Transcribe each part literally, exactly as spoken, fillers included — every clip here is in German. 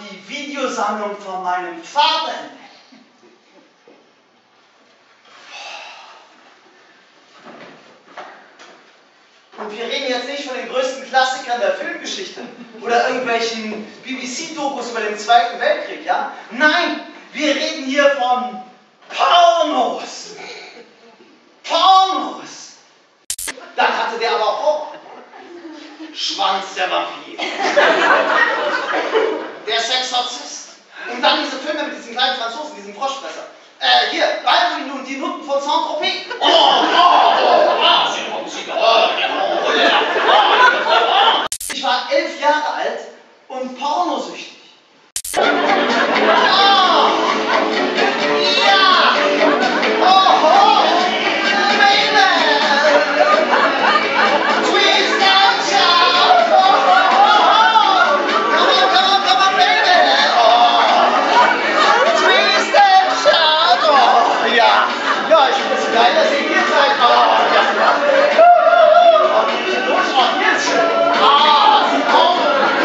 die Videosammlung von meinem Vater entdeckt. Und wir reden jetzt nicht von den größten Klassikern der Filmgeschichte oder irgendwelchen B B C-Dokus über den Zweiten Weltkrieg, ja? Nein, wir reden hier von Pornos. Pornos. Dann hatte der aber auch Schwanz der Vampir. Der Sexorzist. Und dann diese Filme mit diesen kleinen Franzosen, diesen Froschfresser. Äh, hier, Balduin und die Nutten von Saint-Tropez. Oh, oh, oh, oh, ich war elf Jahre alt und pornosüchtig. Oh, ja! Oh, oh, baby! Twist and shout! Oh, oh, oh! Come on, come on, come on, baby! Oh! Twist and shout! Oh, ja! Ja, ich finde es geil, dass ihr hier seid! Oh, ja! Oh, wie viel los? Oh, hier ist schön! Ah, oh!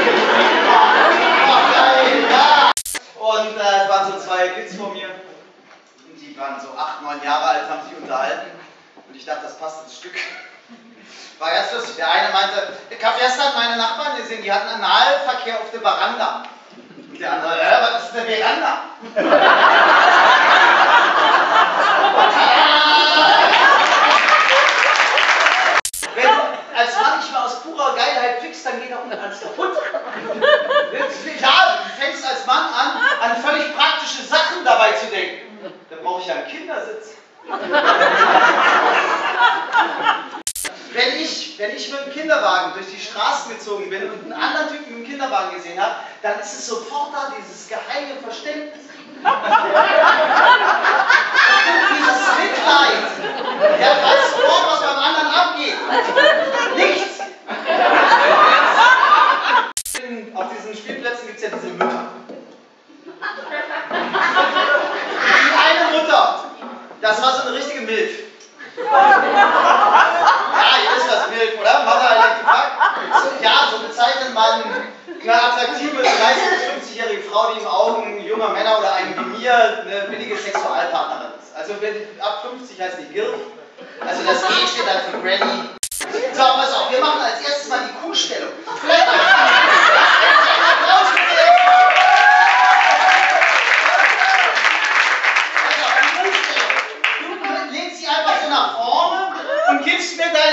Oh, geil, ja! Und äh, es waren so zwei Kids vor mir. Die waren so acht, neun Jahre alt, haben sich unterhalten. Und ich dachte, das passt ins Stück. War ganz lustig. Der eine meinte, ich habe gestern meine Nachbarn gesehen, die hatten Analverkehr auf der Veranda. Und der andere, äh, was ist eine Veranda? Wenn als Mann nicht mehr aus purer Geilheit fliegst, dann geht da unten alles kaputt. Ja, du fängst als Mann an, an völlig praktische Sachen dabei zu denken. Da brauche ich ja einen Kindersitz. Wenn ich, wenn ich mit dem Kinderwagen durch die Straßen gezogen bin und einen anderen Typen mit dem Kinderwagen gesehen habe, dann ist es sofort da dieses geheime Verständnis. Dieses Mitleid. Der weiß sofort, was beim anderen abgeht. Nichts. Auf diesen Spielplätzen gibt es ja diese Mütter. Die eine Mutter, das war so eine richtige Milf. Ja, ihr wisst was Milf, oder? Mother like so, ja, so bezeichnet man eine attraktive dreißig- bis fünfzigjährige Frau, die in Augen junger Männer oder einem wie mir eine billige Sexualpartnerin ist. Also wenn, ab fünfzig heißt die Gilf. Also das G steht dann für Granny. So, pass auf, wir machen als erstes mal die Kuhstellung. Vielleicht auch und gibst mir deine